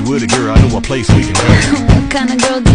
with it, girl, I know a place we can go. What kind of girl do